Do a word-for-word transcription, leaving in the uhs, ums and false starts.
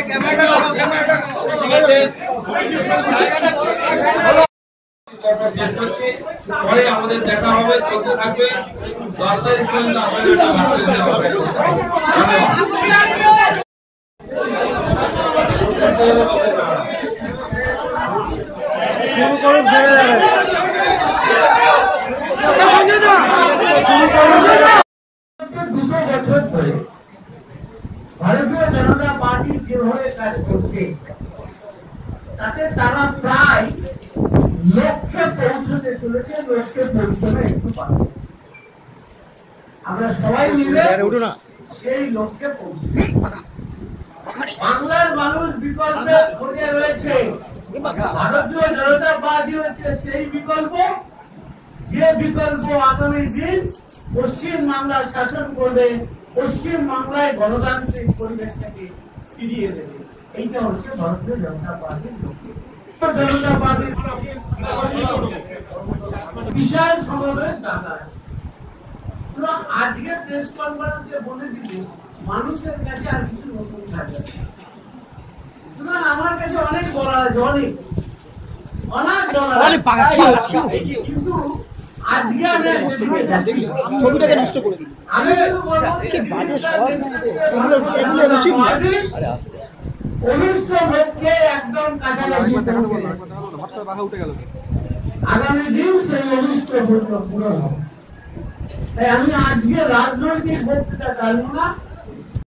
শেষ করছি, পরে আমাদের দেখা হবে, চলতে থাকবে দশ তারিখ পর্যন্ত শুরু করুন ছেড়ে যাবে দুটো বছর ধরে ভারতীয় জনতা পার্টি যেভাবে কাজ করছে তাতে তারা প্রায় লক্ষ্যে পৌঁছতে চলেছে। লক্ষ্যে পৌঁছানো একটু পাবে, আমরা সবাই মিলে সেই লক্ষ্যে পৌঁছতে। বাংলার মানুষ বিকল্পে খোঁজে রয়েছে, ভারতীয় জনতা পার্টি হচ্ছে সেই বিকল্প, যে বিকল্প আগামী দিন পশ্চিম বাংলা শাসন করবে, পশ্চিম বাংলায় গণতান্ত্রিক পরিবেশটাকে ফিরিয়ে দেবে। এইটা হচ্ছে ভারতীয় জনতা পার্টির লক্ষ্য। জনতা পার্টির বিশাল সমাবেশ ডাকা আছে। আজকে প্রেস কনফারেন্সে বলে দিব মানুষের কাছে আর কিছু নতুন থাকবে। সুতরাং আমার কাছে অনেক বলা আছে, অনেক অনেক কিন্তু আজকে আমি ছবিটাকে নষ্ট করে দিই। আমি কি বাজে সব এগুলো এগুলো উচিত না। অনিষ্ট লোককে একদম কাছাকাছি আগামী দিন সেই অনিষ্ট পূরণ হবে। তাই আমি আজকে রাজনৈতিক বক্তৃতা চাইব না।